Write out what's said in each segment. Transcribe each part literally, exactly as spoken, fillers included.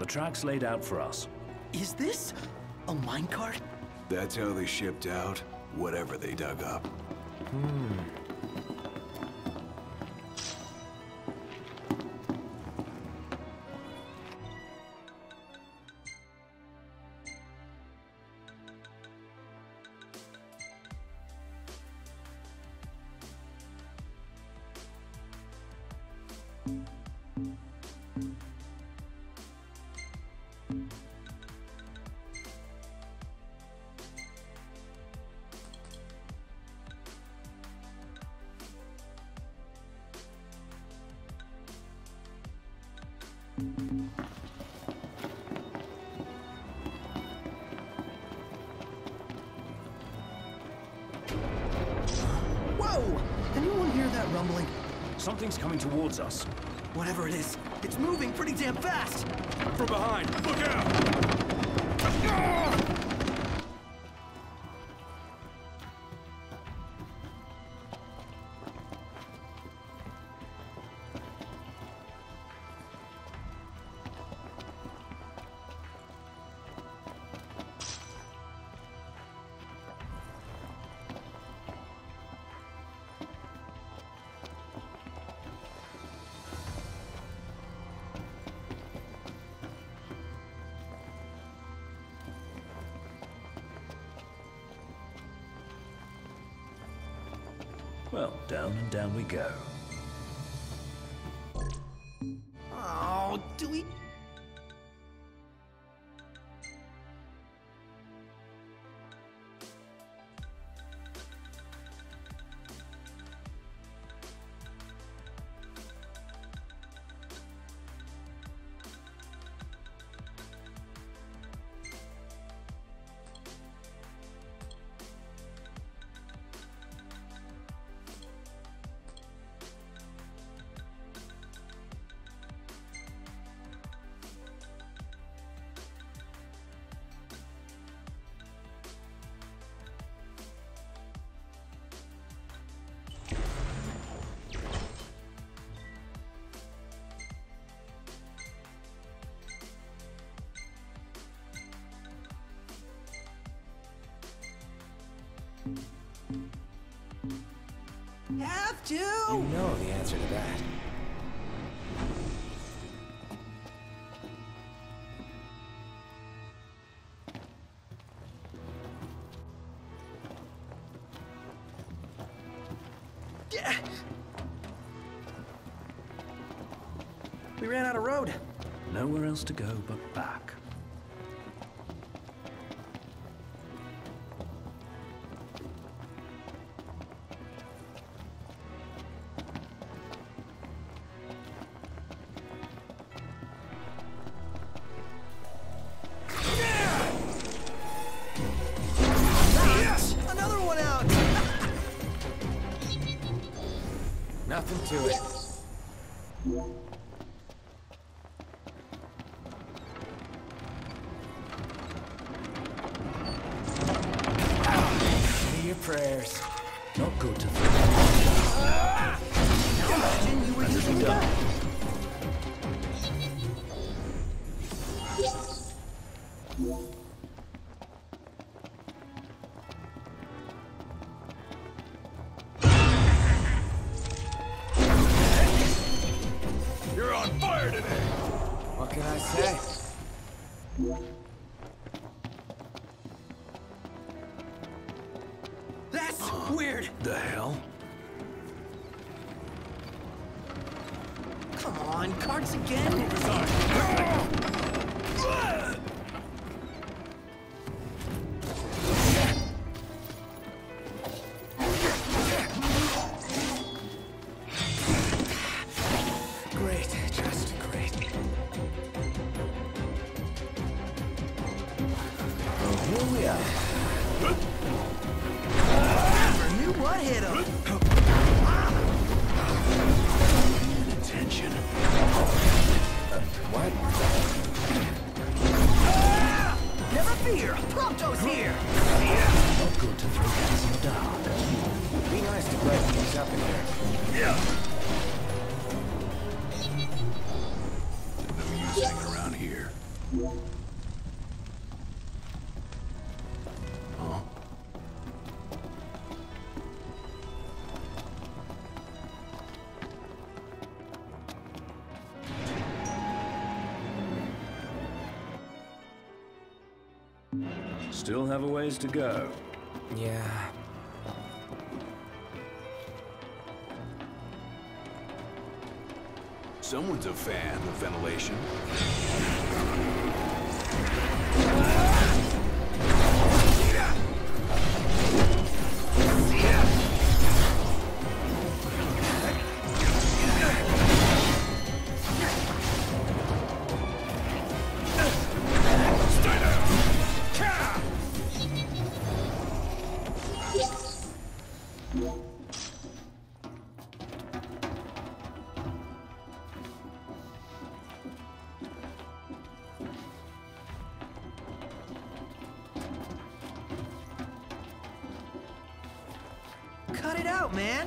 The track's laid out for us. Is this a minecart? That's how they shipped out whatever they dug up. Hmm. Whoa! Anyone hear that rumbling? Something's coming towards us. Whatever it is, it's moving pretty damn fast! From behind! Look out! Well, down and down we go. Oh, do we... Have to! You know the answer to that. Yeah. We ran out of road. Nowhere else to go but back. Nothing to it. Say your prayers. Not good to think. Imagine you were using the gun. You're on fire today! What can I say? That's uh, weird. The hell? Come on, carts again? Great, just great. Well, here we are. Never knew what hit him. Attention. Uh, what? Never fear, Prompto's here. Not good to throw gas in the dark. Be nice to brighten things up in here. Yeah. No use hanging around here. Huh? Still have a ways to go. Yeah. Someone's a fan of ventilation. Cut it out, man!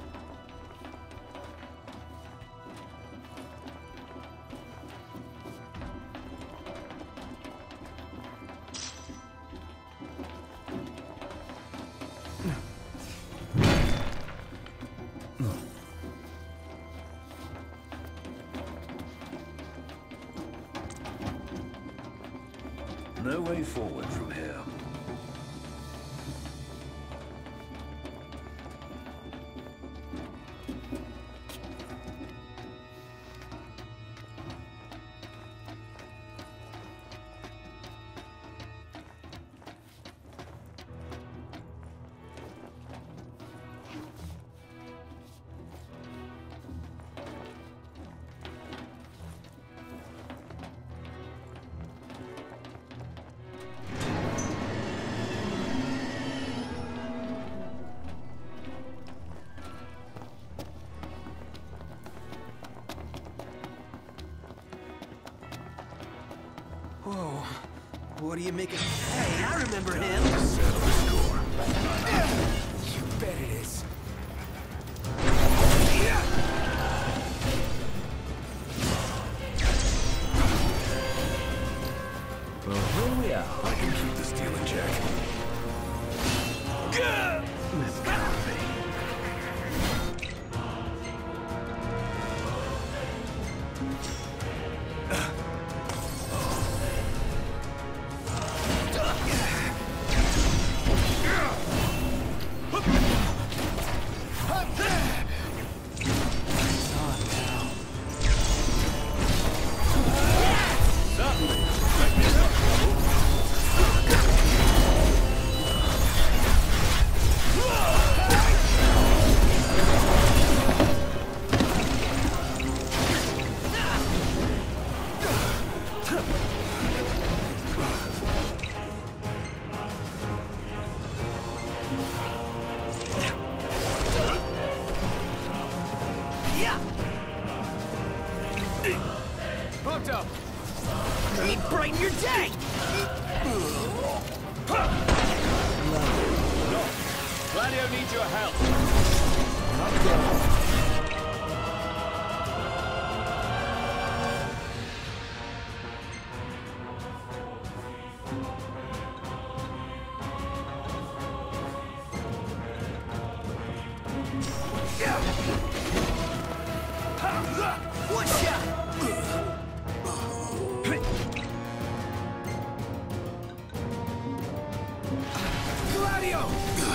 No way forward from here. Whoa. What do you make of... Hey, I remember him! Settle the score. You bet it is. Well, here we are. I can keep the steel in check. This can't be. Hooked up! Let me brighten your day! Gladio needs your help. One shot! Gladio!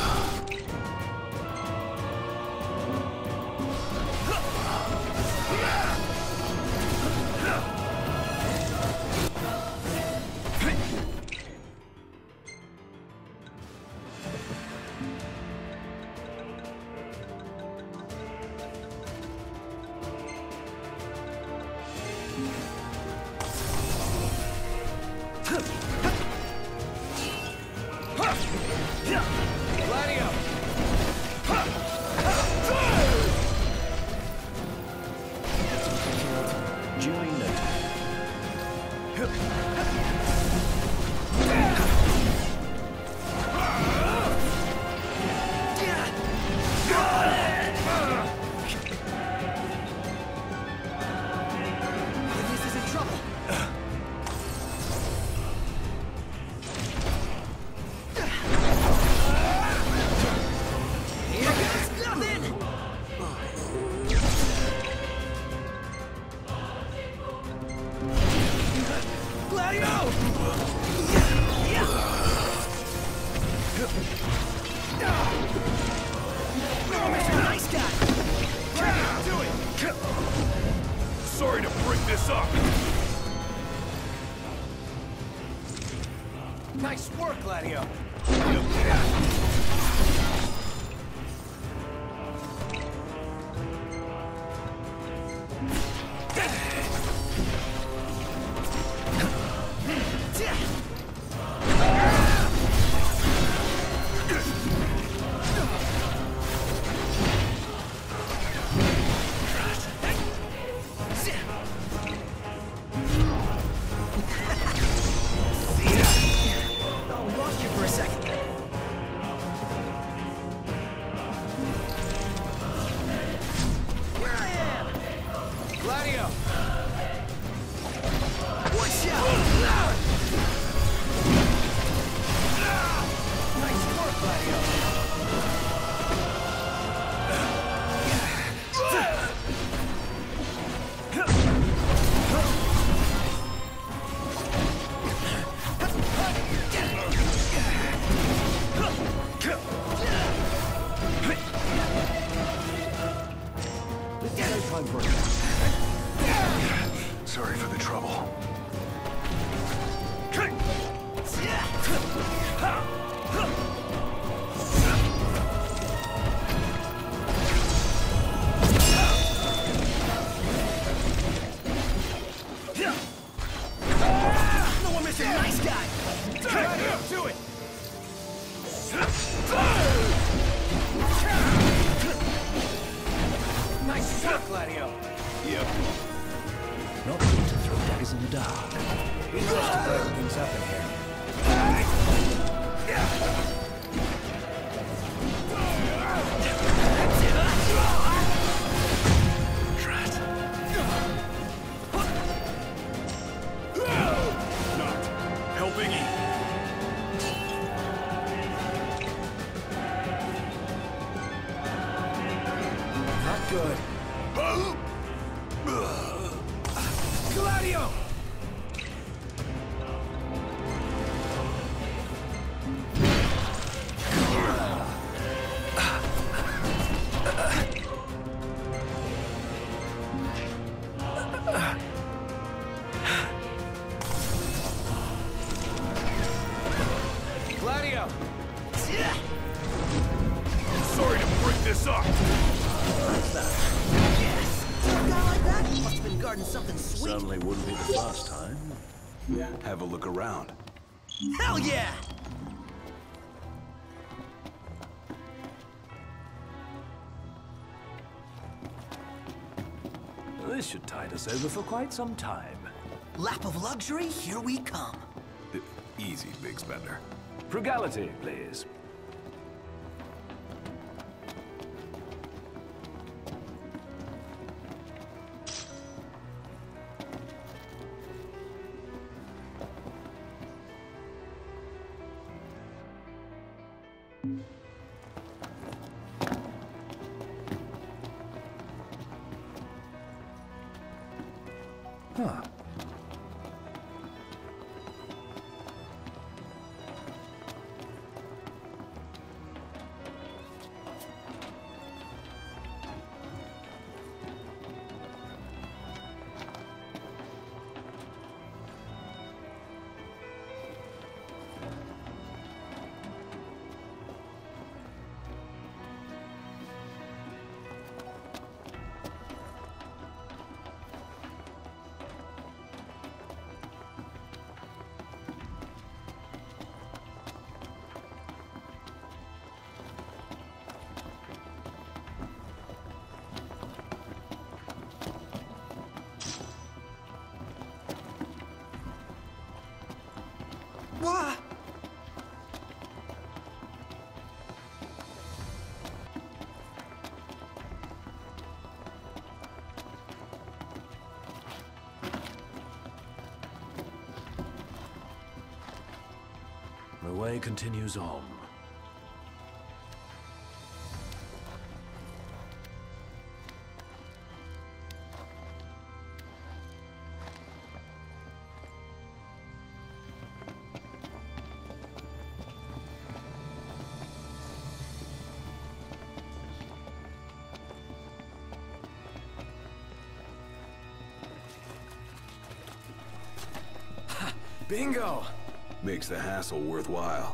Gladio! Duly noted. This is in trouble. Gladio! Oh, Mister Nice Guy! Do it! Sorry to break this up. Nice work, Gladio! Sorry for the trouble. No one, Mister Nice Guy! Do it! Nice work, Gladio! Yep. Not good to throw daggers in the dark. We just to clear things up in here. Not helping you. Not good. Gladio! Gladio! Sorry to break this up. Yes! A guy like that must have been guarding something sweet. Certainly wouldn't be the first time. Have a look around. Hell yeah! This should tide us over for quite some time. Lap of luxury, here we come. Uh, Easy, big spender. Frugality, please. Huh. What? The way continues on. Bingo! Makes the hassle worthwhile.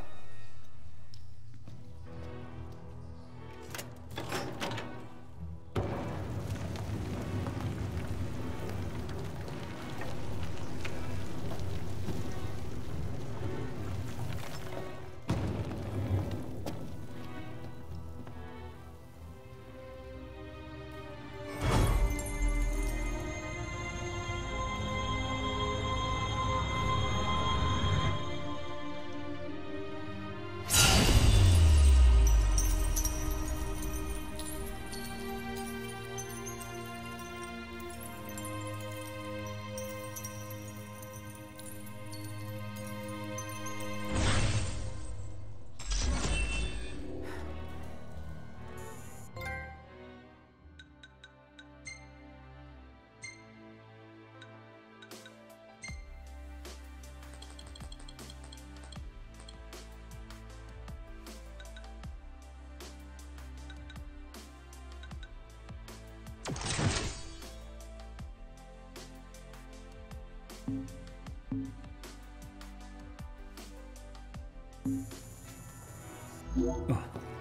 Oh.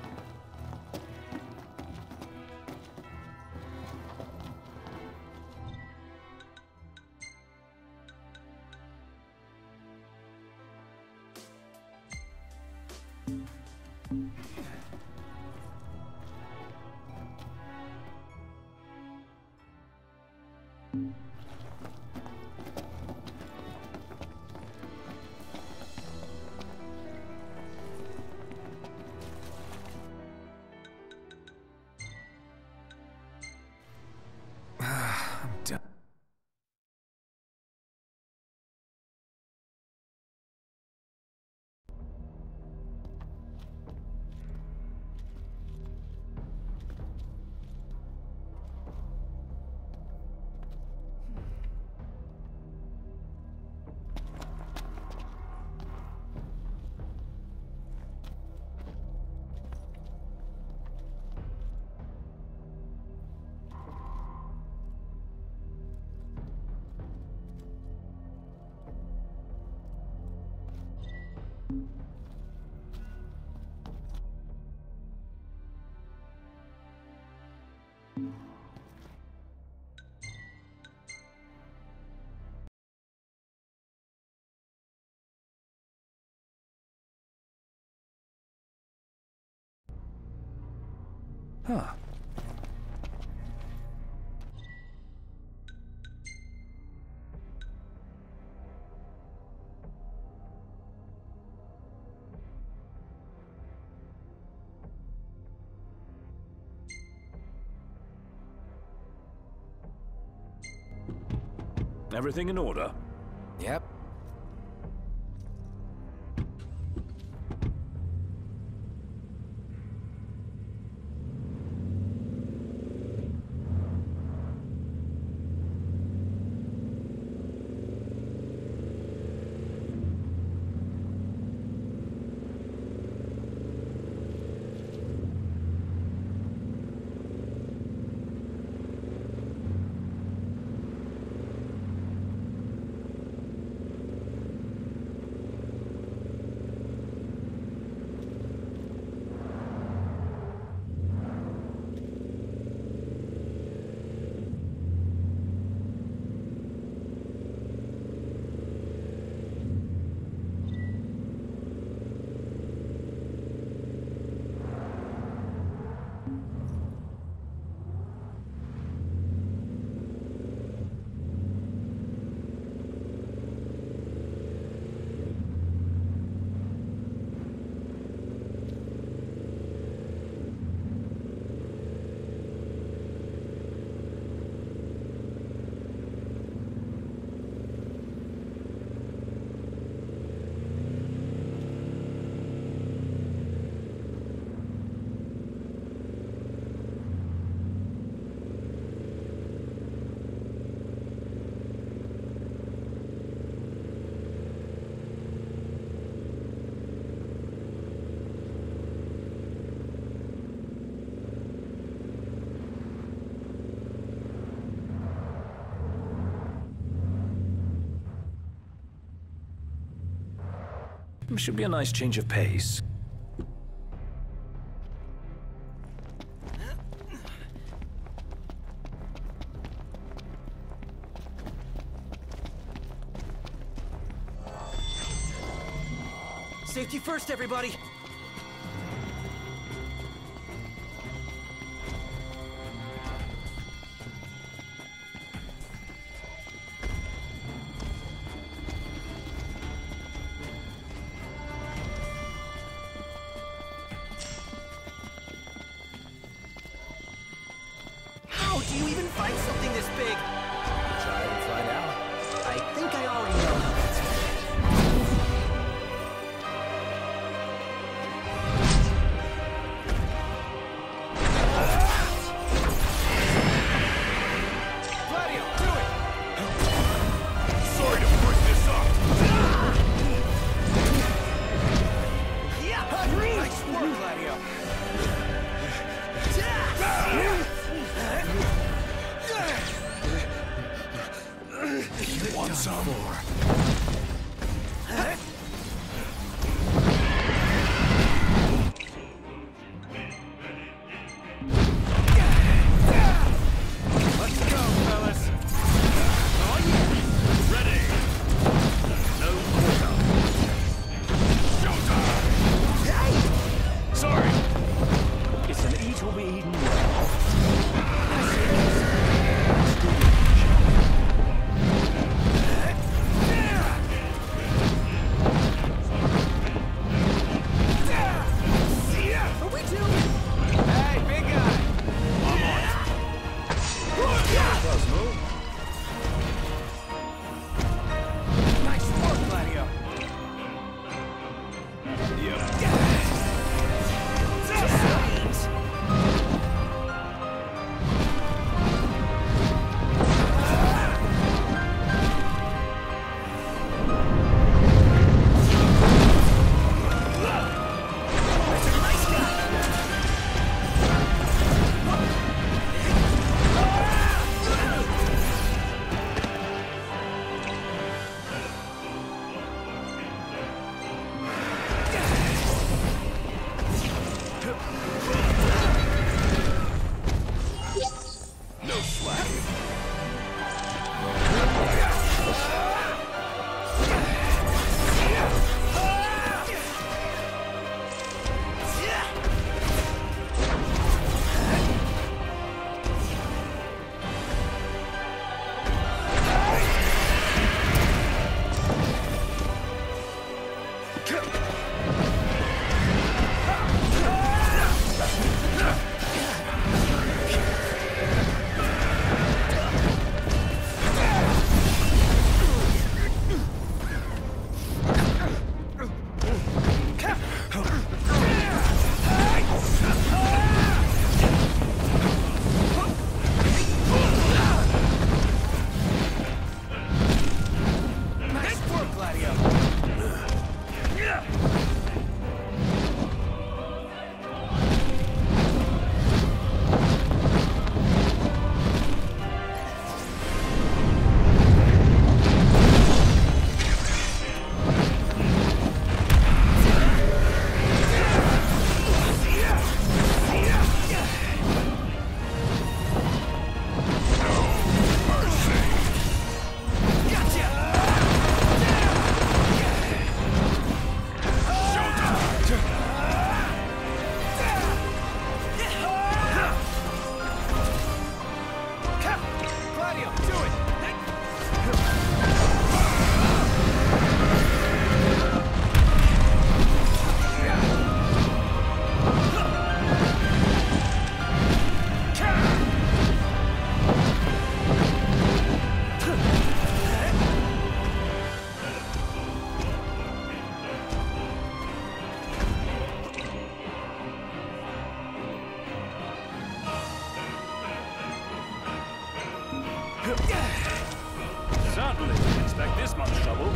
Huh. Everything in order? Yep. Should be a nice change of pace. Safety first, everybody! How do you even find something this big? Try and find out. I think I already know how that's going. Want some? Let's go, fellas. Oh yeah. Ready. No quarter. Showtime. Sorry. It's an eat or be eaten well. Certainly didn't expect this much trouble.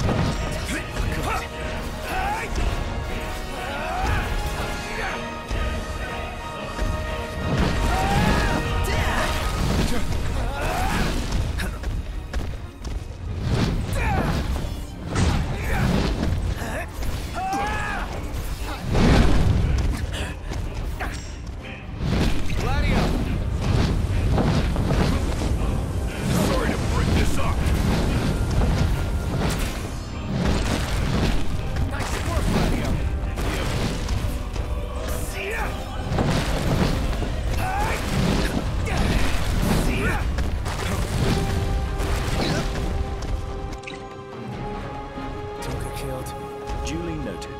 killed. Duly noted.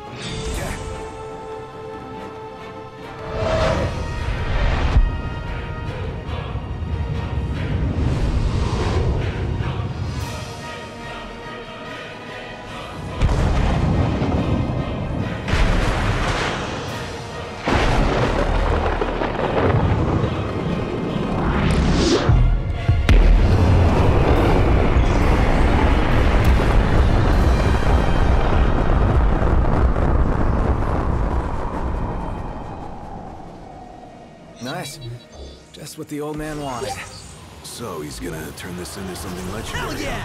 Nice. Just what the old man wanted. So he's gonna turn this into something legendary. Hell yeah!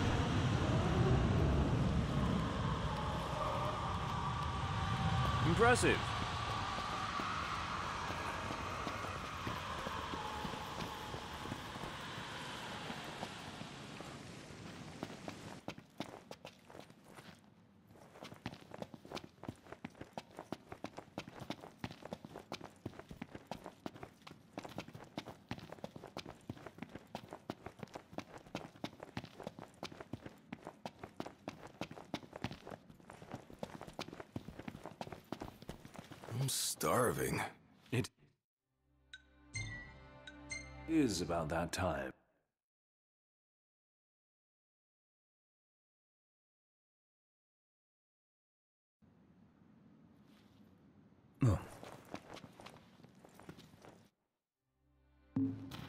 Impressive. I'm starving. It is about that time. Oh.